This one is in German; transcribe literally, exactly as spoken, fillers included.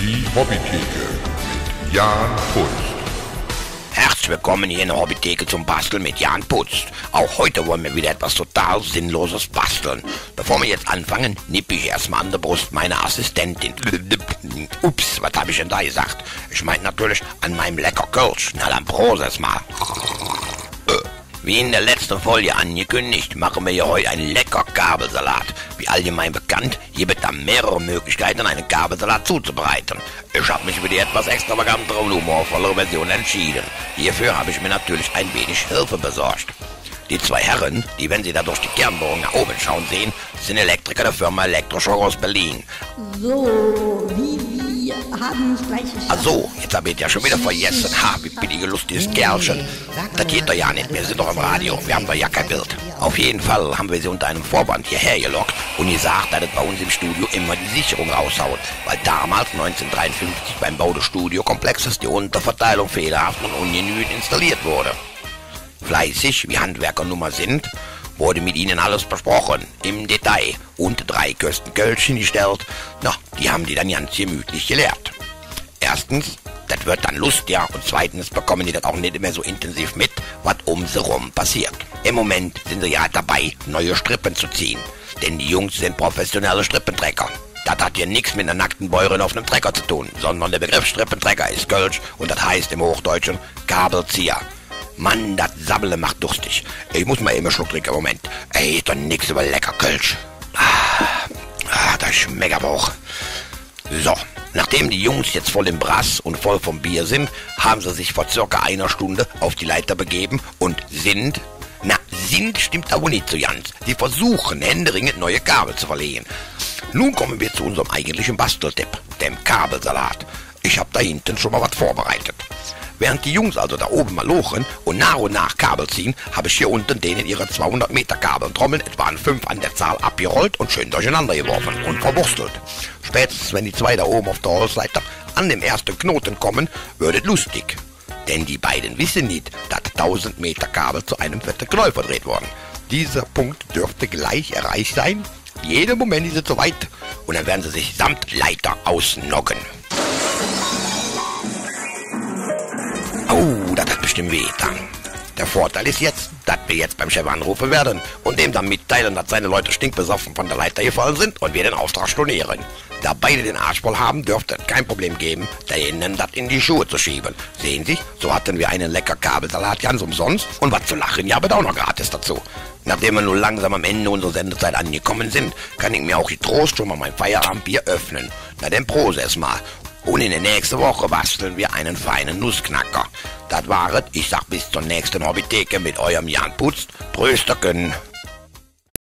Die Hobbytheke mit Jan Putzt. Herzlich willkommen hier in der Hobbytheke zum Basteln mit Jan Putzt. Auch heute wollen wir wieder etwas total Sinnloses basteln. Bevor wir jetzt anfangen, nippe ich erstmal an der Brust meiner Assistentin. Ups, was habe ich denn da gesagt? Ich meine natürlich an meinem lecker Kölsch. Na dann Prost erstmal. Wie in der letzten Folge angekündigt, machen wir hier heute einen lecker Kabelsalat. Wie allgemein bekannt, gibt es da mehrere Möglichkeiten, einen Kabelsalat zuzubereiten. Ich habe mich für die etwas extravagantere und humorvollere Version entschieden. Hierfür habe ich mir natürlich ein wenig Hilfe besorgt. Die zwei Herren, die, wenn sie da durch die Kernbohrung nach oben schauen sehen, sind Elektriker der Firma Elektroschock aus Berlin. So, wie wir haben es gleich geschafft. Ach so, jetzt habe ich ja schon wieder vergessen. Ha, wie billige lustiges Kerlchen. Das geht doch ja nicht, wir sind doch im Radio, wir haben doch ja kein Bild. Auf jeden Fall haben wir sie unter einem Vorband hierher gelockt und gesagt, dass es bei uns im Studio immer die Sicherung raushaut, weil damals neunzehnhundertdreiundfünfzig beim Bau des Studiokomplexes die Unterverteilung fehlerhaft und ungenügend installiert wurde. Fleißig, wie Handwerker nun mal sind, wurde mit ihnen alles besprochen, im Detail, und drei Kösten Kölschchen gestellt. Na, die haben die dann ganz gemütlich gelehrt. Erstens, das wird dann lustiger, und zweitens bekommen die das auch nicht mehr so intensiv mit, was um sie rum passiert. Im Moment sind sie ja dabei, neue Strippen zu ziehen, denn die Jungs sind professionelle Strippentrecker. Das hat hier nichts mit einer nackten Bäuerin auf einem Trecker zu tun, sondern der Begriff Strippentrecker ist Kölsch und das heißt im Hochdeutschen Kabelzieher. Mann, das Sabbele macht durstig. Ich muss mal eben einen Schluck trinken, Moment. Ey, ist doch nix über lecker Kölsch. Ah, ah das Schmeckerbauch. So, nachdem die Jungs jetzt voll im Brass und voll vom Bier sind, haben sie sich vor circa einer Stunde auf die Leiter begeben und sind... Na, sind stimmt aber nicht so ganz. Sie versuchen händeringend neue Kabel zu verlegen. Nun kommen wir zu unserem eigentlichen Basteltipp, dem Kabelsalat. Ich habe da hinten schon mal was vorbereitet. Während die Jungs also da oben mal lochen und nach und nach Kabel ziehen, habe ich hier unten denen ihre zweihundert Meter Kabeltrommeln, etwa an fünf an der Zahl, abgerollt und schön durcheinander geworfen und verwurstelt. Spätestens, wenn die zwei da oben auf der Holzleiter an dem ersten Knoten kommen, wird es lustig. Denn die beiden wissen nicht, dass tausend Meter Kabel zu einem fetten Knäuel verdreht wurden. Dieser Punkt dürfte gleich erreicht sein. Jeden Moment ist es soweit und dann werden sie sich samt Leiter ausnoggen. Oh, das hat bestimmt weh dann. Der Vorteil ist jetzt, dass wir jetzt beim Chef anrufen werden und dem dann mitteilen, dass seine Leute stinkbesoffen von der Leiter gefallen sind und wir den Auftrag stornieren. Da beide den Arsch voll haben, dürfte es kein Problem geben, denen das in die Schuhe zu schieben. Sehen Sie, so hatten wir einen lecker Kabelsalat ganz umsonst und was zu lachen, ja, aber auch noch gratis dazu. Nachdem wir nun langsam am Ende unserer Sendezeit angekommen sind, kann ich mir auch getrost schon mal mein Feierabendbier öffnen. Na denn Prost erstmal. Und in der nächsten Woche basteln wir einen feinen Nussknacker. Das war es. Ich sag bis zur nächsten Hobbytheke mit eurem Jan Putzt. Prösterken.